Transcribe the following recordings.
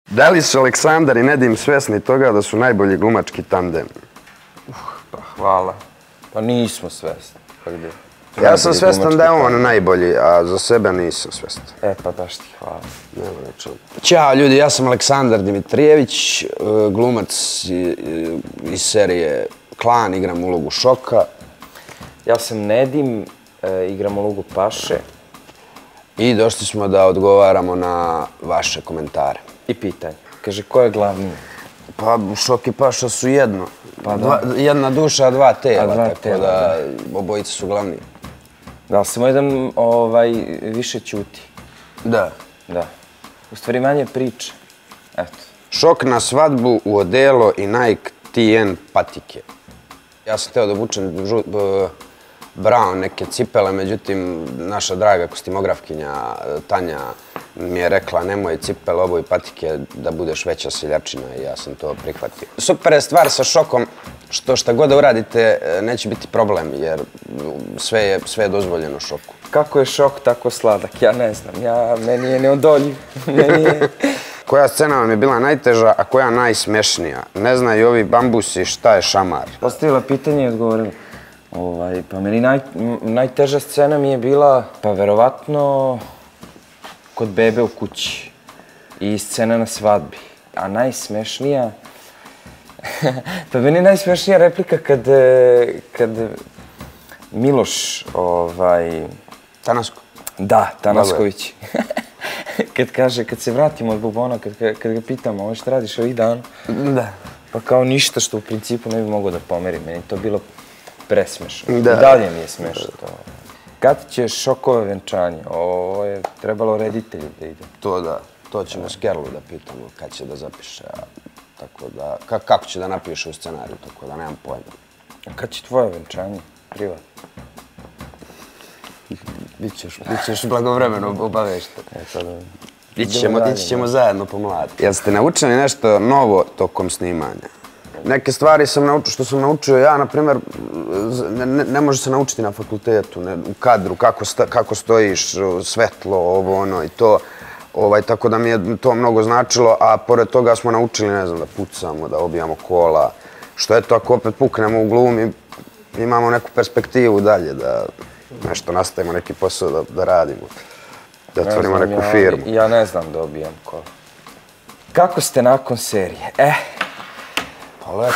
Da li su Aleksandar i Nedim svesni toga da su najbolji glumački tandem? Pa hvala. Pa nismo svesni. Ja sam svestan da je on najbolji, a za sebe nisam svestan. Pa baš ti hvala. Ćao ljudi, ja sam Aleksandar Dimitrijević, glumac iz serije Klan, igram ulogu Šoka. Ja sam Nedim, igram ulogu Paše. I došli smo da odgovaramo na vaše komentare. I pitanje. Kaže, ko je glavniji? Pa Šok i Paša su jedno. Pa da. Jedna duša, a dva tela, dva tako tela, da obojice su glavni. Da, samo jedan više ćuti. Da. Da. U stvari manje priče. Eto. Šok na svadbu u odelo i Nike TN patike. Ja sam hteo da obučem brown neke cipele, međutim, naša draga kostimografkinja Tanja mi je rekla nemoj cipele, oboj patike da budeš veća seljačina i ja sam to prihvatio. Super je stvar sa Šokom što šta god da uradite neće biti problem jer sve je dozvoljeno Šoku. Kako je Šok tako sladak? Ja ne znam, meni je neodoljiv. Koja scena vam je bila najteža, a koja najsmešnija? Ne znaju ovi bambusi šta je šamar. Postavila pitanje i odgovorila. Pa meni najteža scena mi je bila, pa verovatno, kod bebe u kući i scena na svadbi. A najsmešnija, pa meni je najsmešnija replika kad Miloš, Tanasko? Da, Tanasković. Kad se vratimo od Bubona, kad ga pitamo, šta radiš ovih dana? Da. Pa kao ništa što u principu ne bi mogao da pomerim, meni to bilo presmešno. I Da. dalje mi je smešno to. Kad će Šokove venčanje? Ovo je trebalo reditelju da ide. To da, to ćemo Skerlu da pitamo kad će da zapiše, tako da, kako će da napiše u scenariju, tako da nemam pojma. A kad će tvoje venčanje? Privatno? Bićeš blagovremeno obavešten. Ići ćemo zajedno po mladi. Jel ste naučili nešto novo tokom snimanja? Neke stvari što sam naučio ja, na primjer, ne može se naučiti na fakultetu, u kadru, kako stojiš, svetlo, ovo, ono i to. Tako da mi je to mnogo značilo, a pored toga smo naučili, ne znam, da pucamo, da obijamo kola. Što eto, ako opet puknemo u glumi, imamo neku perspektivu dalje, da nešto nastavimo, neki posao da radimo, da otvorimo neku firmu. Ja ne znam da obijam kola. Kako ste nakon serije? Pa lepo.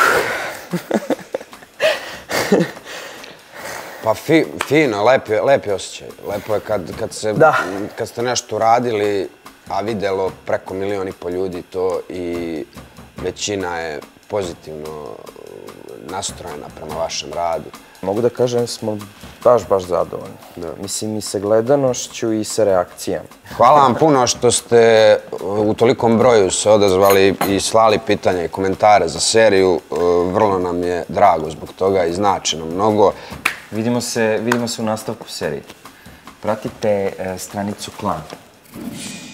Pa fino, lep je osjećaj. Lepo je kad ste nešto radili, a videlo preko 1,5 miliona ljudi to i većina je pozitivno nastrojena prema vašem radu. Mogu da kažem da smo baš zadovoljni. Mislim i sa gledanošću i sa reakcijama. Hvala vam puno što ste u tolikom broju se odazvali i slali pitanja i komentare za seriju. Vrlo nam je drago zbog toga i znači nam mnogo. Vidimo se u nastavku serije. Pratite stranicu Klan.